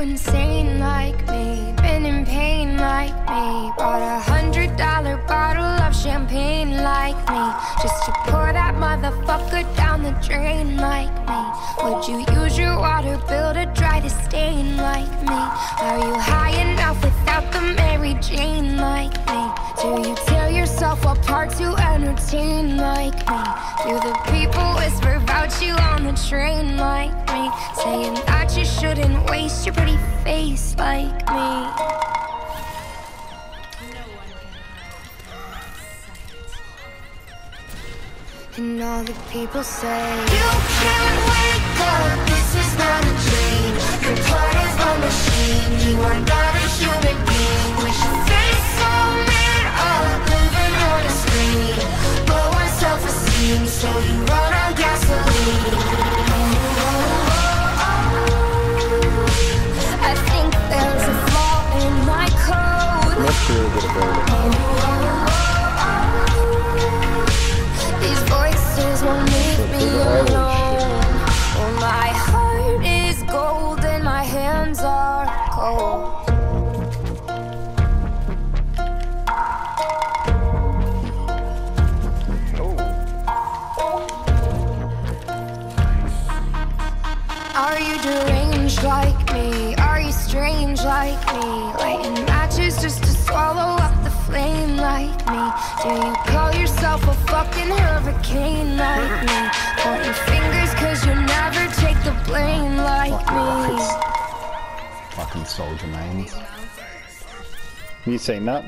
insane like me, been in pain like me, bought $100 bottle of champagne like me, just to pour that motherfucker down the drain like me. Would you use your water bill to dry the stain like me? Are you high enough without the Mary Jane like me? Do you tear yourself apart to entertain like me? Do the people whisper about you on the train like me, saying that you shouldn't waste your pretty face like me? And all the people say, you can't wake up, this is not a dream. You're part of a machine, you are not a human being. With your face so made up, living on a screen. Low on self-esteem, so you run on gasoline. I think there's a flaw in my code. Let's do a bit of These voices won't leave me alone. Oh, my heart is gold and my hands are cold. Are you deranged like me? Are you strange like me? Lighting matches just to swallow up the flame like me? Do you call yourself a fucking hurricane like me? Pointing fingers cause you never take the blame like me. Fucking soldier mains. You seen that?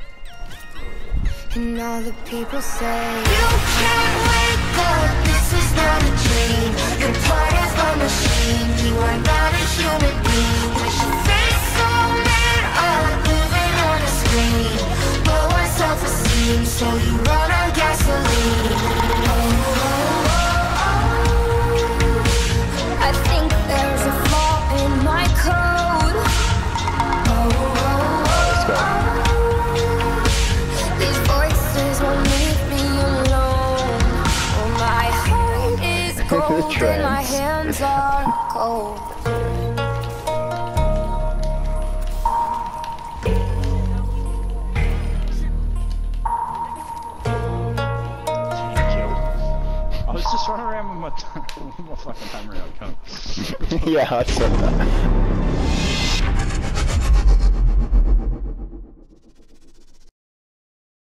And all the people say, you can't wake up, this is not a dream. You're part of a machine, you are not a human being. With your face so made up, living on a screen. Low on self-esteem, so you run on gasoline. I think there's a flaw in my code. Let's go. These voices won't leave me alone. Oh, my heart is gold and my hands are cold. I was just running around with my fucking hammer out, cunt. Yeah, I said that.